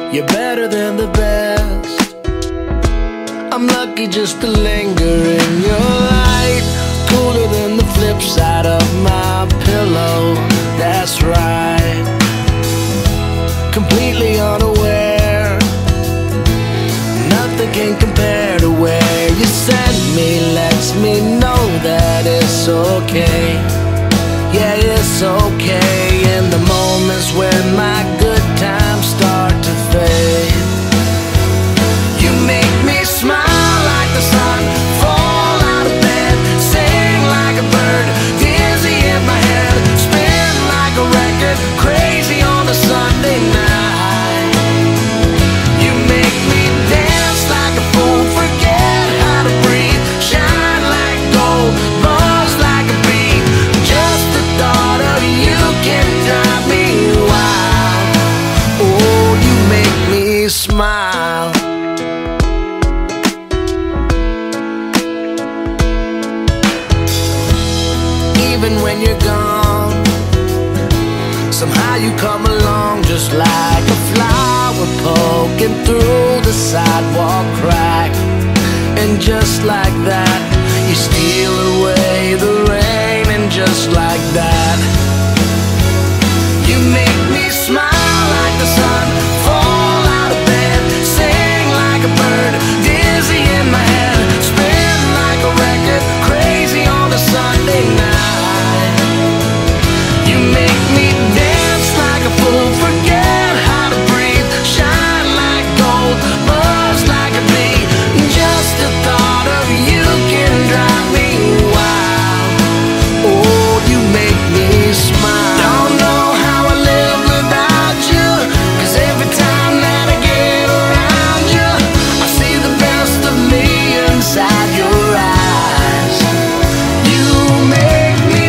You're better than the best. I'm lucky just to linger in your light. Cooler than the flip side of my pillow. That's right. Completely unaware. Nothing can compare to where you send me. Lets me know that it's okay. Yeah, it's okay. In the moments when my good times start to fade, you make me smile like the sun, fall out of bed, sing like a bird, dizzy in my head, spin like a record, crazy on a Sunday night. You make me dance like a fool, forget how to breathe, shine like gold, buzz like a bee. Just the thought of you can drive me wild. Oh, you make me smile. Even when you're gone, somehow you come along just like a flower poking through the sidewalk crack. And just like that, you steal away the rain. And just like that, you make me smile like the sun, fall out of bed, sing like a bird, dizzy in my head, spin like a record, crazy on a Sunday night. You make me dance like a fool, forget how to breathe, shine like gold, buzz like a bee. Just the thought of you can drive me wild. Oh, you make me smile. Don't know how I live without you, 'cause every time that I get around you, I see the best of me inside your eyes. You make me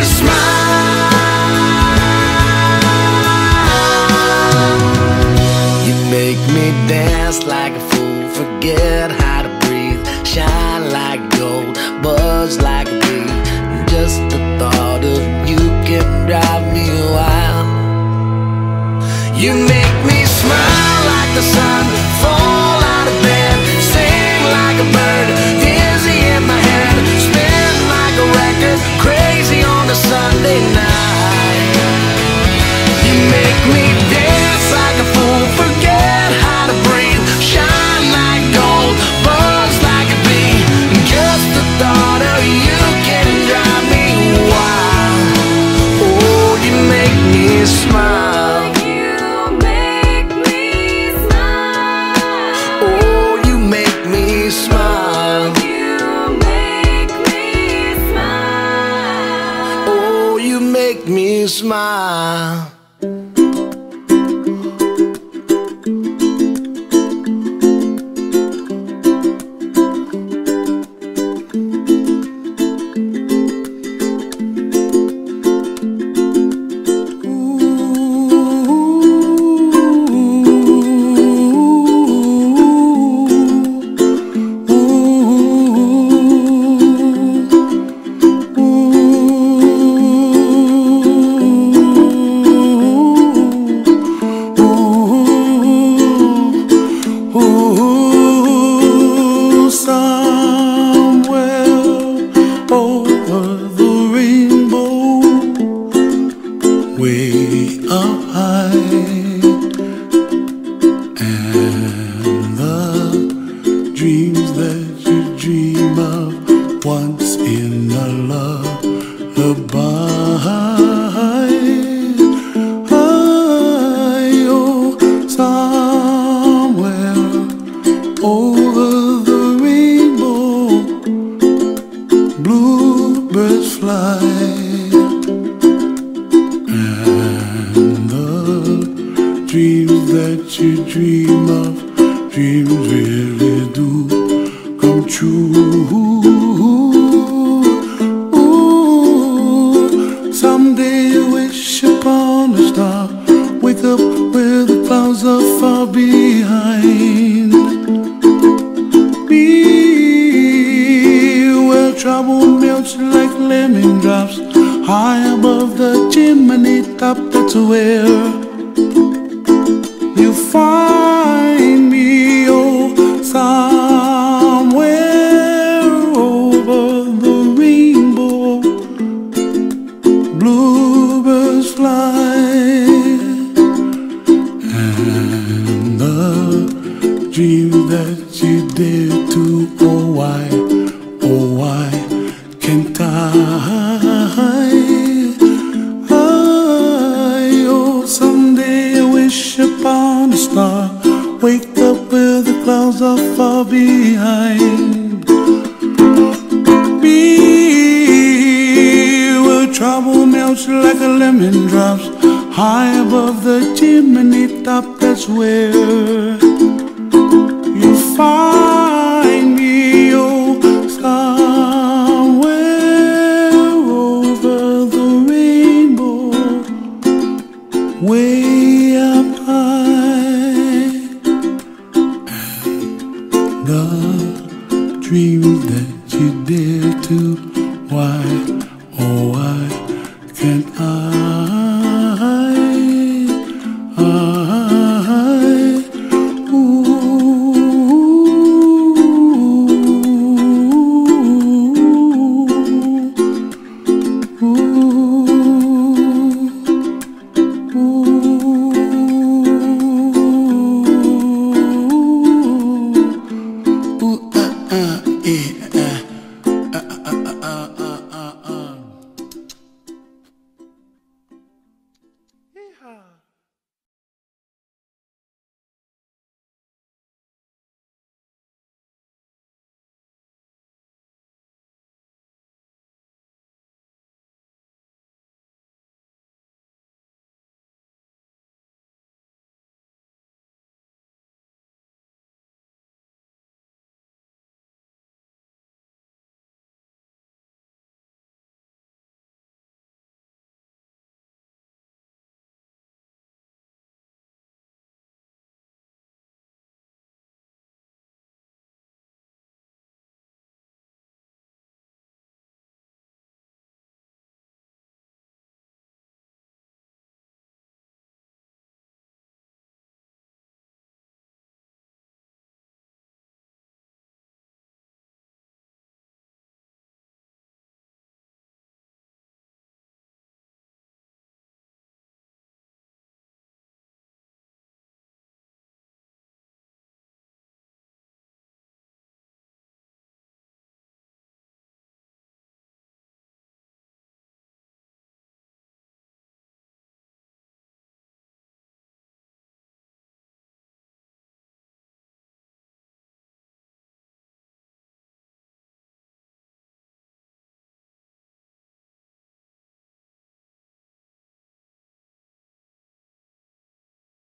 smile. You make me dance like a fool, forget how to breathe, shine like gold, buzz like a bee. Just the thought of you can drive me wild. You make me smile like the sun, fall out of bed, sing like a bird, dizzy in my head, spin like a record, crazy on a Sunday night. You make me dance like a fool, forget how to breathe, shine like gold, buzz like a bee. Just the thought of you can drive me wild. Oh, you make me smile. You make me smile. Oh, you make me smile. You make me smile. Oh, you make me smile. High above the chimney top, that's where you find tide. Oh, someday I wish upon a star, wake up where the clouds are far behind me, where trouble melts like a lemon drops high above the chimney top. That's where you find me, oh, somewhere over the rainbow, way up high. And the dreams that you dare to, why, oh why can't I?